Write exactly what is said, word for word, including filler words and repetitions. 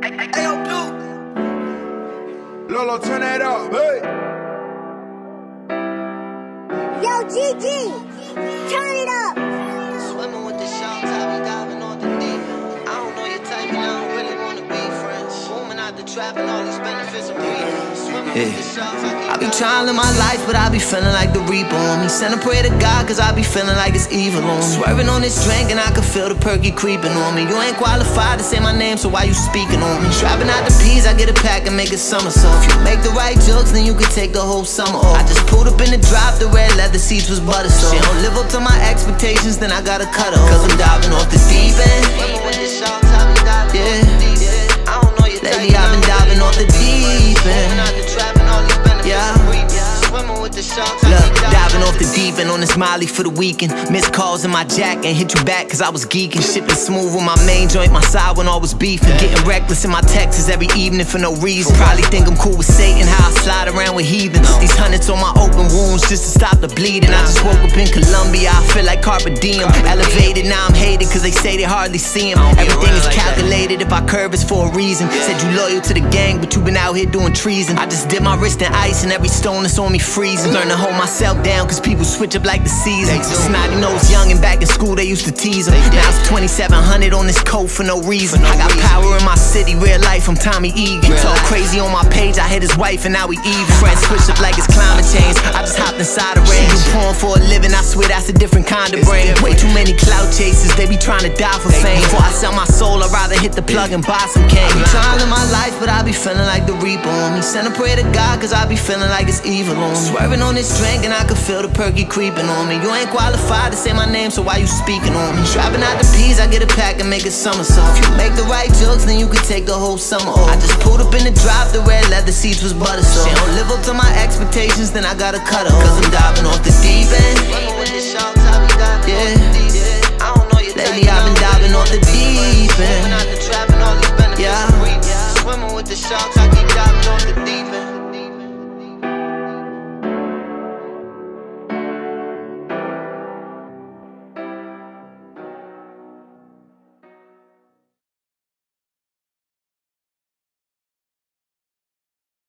Hey, yo, Duke. Lolo, turn that up, hey. Yo, G G, turn it up. Swimming with the sharks, I be diving off the deep end. I don't know your type, and I don't really wanna be friends. Booming out the trap and all these benefits of breathing. Swimming Yeah. with the sharks, I I be trying to live my life, but I be feeling like the reaper on me. Send a prayer to God, cause I be feeling like it's evil on me. Swerving on this drink and I can feel the perky creeping on me. You ain't qualified to say my name, so why you speaking on me? Trapping out the peas, I get a pack and make a somersault. If you make the right jokes, then you can take the whole summer off. I just pulled up in the drop, the red leather seats was butter soft. She don't live up to my expectations, then I gotta cut her off. Cause I'm diving off the deep end. Swimming with the sharks, I be diving Yeah. off the deep end. I don't know your type, Lately I've been diving off the deep Booming end. out the trap and all these benefits Yeah. of breathing. Swimming with the sharks, I Look, be diving off the deep end on this Molly for the weekend. Missed calls in my jack and hit you back cause I was geeking. Shipping smooth with my main joint, my side when all was beefing. Getting reckless in my texts every evening for no reason. Probably think I'm cool with Satan, how I slide around with heathens. These hundreds on my open wounds just to stop the bleeding. I just woke up in Colombia, I feel like Carpe Diem. Elevated, now I'm hated cause they say they hardly see him. Everything is calculated, if I curve it's for a reason. Said you loyal to the gang, but you been out here doing treason. I just dip my wrist in ice and every stone that's on me freezing. Learn to hold myself down cause people switch up like the seasons. Snotty nose young and back in school they used to tease him. Now it's twenty-seven hundred on this coat for no reason. I got power in my city, real life, I'm Tommy Egan. Talk crazy on my page, I hit his wife and now we even. Friends switch up like it's climate change. I just hopped inside a range. You porn for a living, I swear that's a different kind of brain. Way too many clout chasers, they be trying to die for fame. Before I sell my soul, I'd rather hit the plug and buy some cane. I be trying to live my life, but I be feeling like the reaper on me. Send a prayer to God, cause I be feeling like it's evil on me. Swerving on this drink and I can feel the perky creeping on me. You ain't qualified to say my name, so why you speaking on me? Trapping out the peas, I get a pack and make a somersault. If you make the right jokes, then you can take the whole summer off. I just pulled up in the drop, the red leather seats was butter soft. She don't live up to my expectations, then I gotta cut her off. Cause I'm diving off the